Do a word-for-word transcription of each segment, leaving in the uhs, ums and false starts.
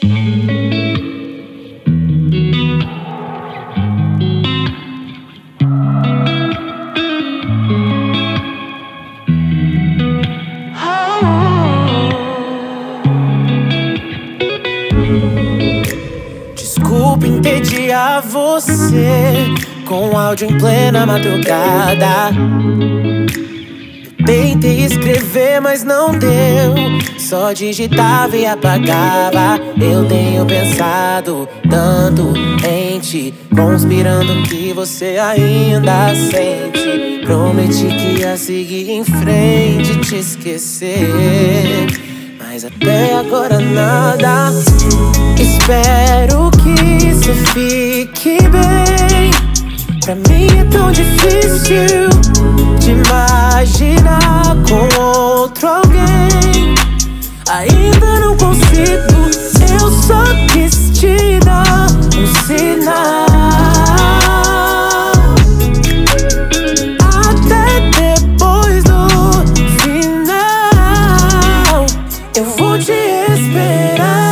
Desculpa entediar você com áudio em plena madrugada. Eu tentei escrever, mas não deu. Só digitava e apagava. Eu tenho pensado tanto em ti, conspirando que você ainda sente. Prometi que ia seguir em frente e te esquecer, mas até agora nada. Espero que cê fique bem. Pra mim é tão difícil te imaginar com outro alguém. Ainda não consigo, eu só quis te dar um sinal. Até depois do final eu vou te esperar.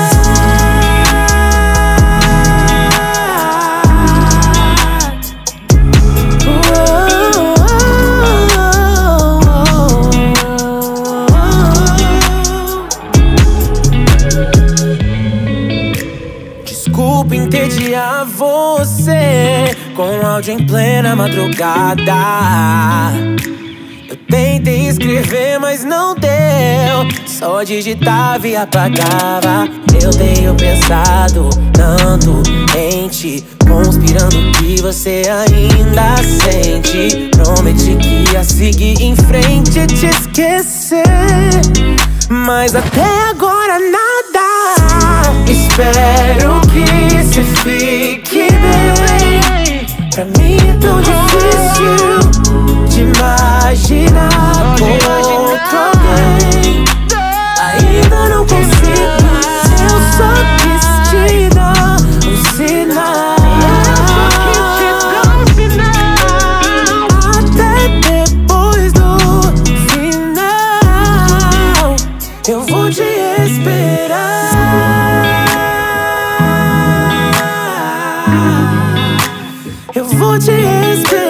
Desculpa entediar você com áudio em plena madrugada. Eu tentei escrever, mas não deu. Só digitava e apagava. Eu tenho pensado tanto em ti, conspirando que você ainda sente. Prometi que ia seguir em frente e te esquecer, mas até agora nada. Espero que cê fique bem. Pra mim é tão difícil te imaginar com outro alguém. Ainda não consigo, eu só quis te dar um sinal. Até depois do final eu vou te esperar. Eu vou te esperar.